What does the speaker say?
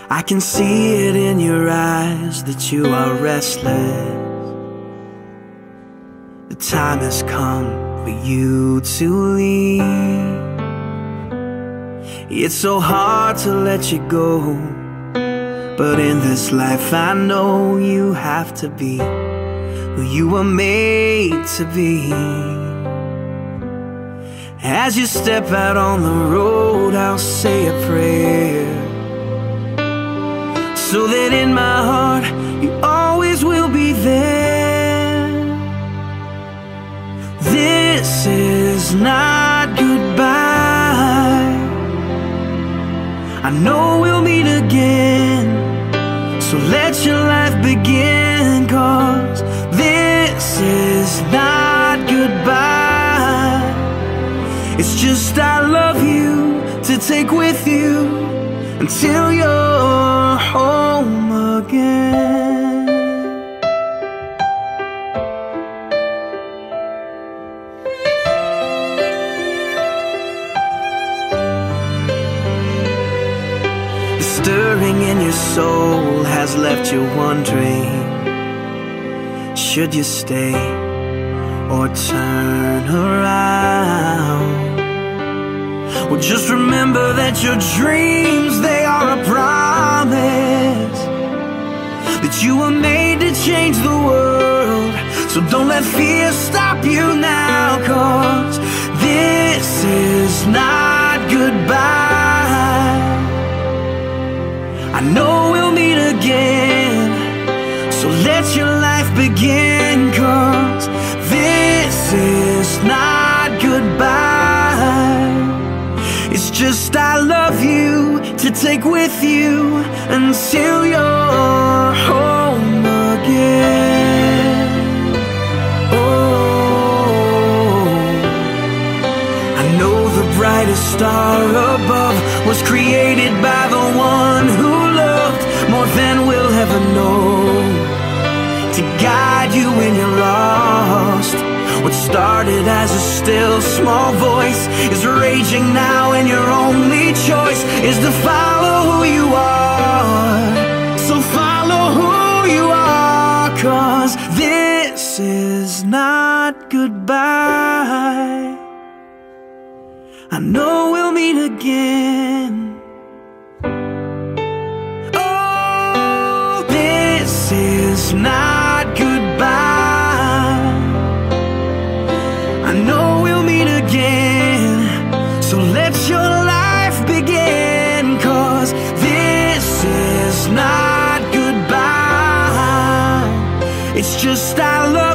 I can see it in your eyes that you are restless. The time has come for you to leave. It's so hard to let you go, but in this life I know you have to be who you were made to be. As you step out on the road, I'll say a prayer, so that in my heart you always will be there. This is not goodbye. I know we'll meet again, so let your life begin, 'cause this is not goodbye. It's just I love you to take with you until you're home again. The stirring in your soul has left you wondering, should you stay or turn around? Well, just remember that your dreams, they are a promise, that you were made to change the world. So don't let fear stop you now, 'cause this is not goodbye. I know we'll meet again, so let your life begin, 'cause this is not goodbye. It's just I love you to take with you until you're home again. Oh, I know the brightest star above was created by the one who loved more than we'll ever know, to guide you when you're lost. What started as a still small voice is raging now, and your only choice is to follow who you are. So follow who you are, 'cause this is not goodbye. I know we'll meet again. Oh, this is not goodbye. I know we'll meet again, so let your life begin, 'cause this is not goodbye. It's just I love